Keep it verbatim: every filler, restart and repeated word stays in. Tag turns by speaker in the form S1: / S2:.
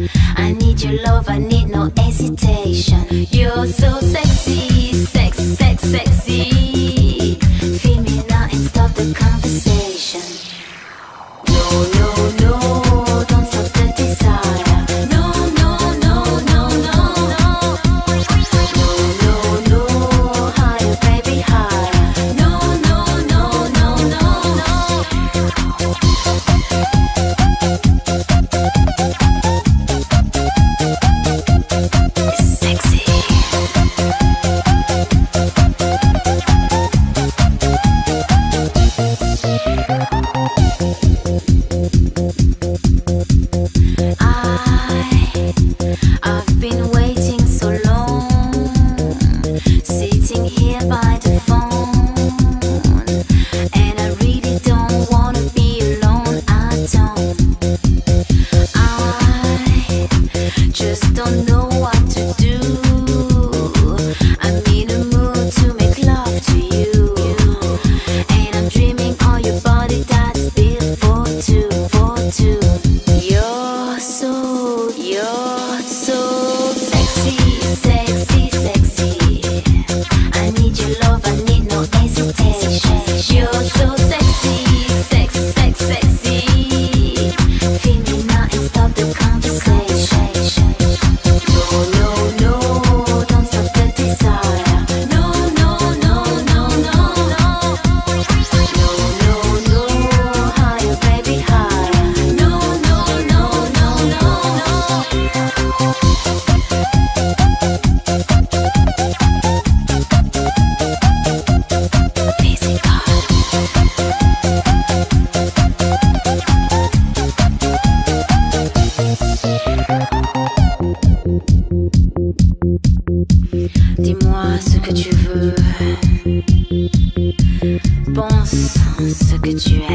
S1: I need your love, I need no hesitation. You're so sexy, sex, sex, sexy. Feel me now and stop the conversation. No, no, no, don't stop the desire. No, no, no, no, no, no. No, no, no, higher, baby, higher. No, no, no, no, no, no. It's sexy. I've been waiting so long, sitting here by the phone, and I really don't wanna be alone. I don't. I just don't know what to do. I'm in a mood to make love to you, and I'm dreaming on your body that's built for two, for two. You're so, you're so sexy, sexy, sexy. I need your love, I need no hesitation. You're so sexy, sex, sex, sexy. Feel me now and stop the conversation. No, no, no, don't stop the desire. No, no, no, no, no, no. No, no, no, higher, baby, higher. No, no, no, no, no, no. Physical. Dis-moi ce que tu veux, pense ce que tu aimes.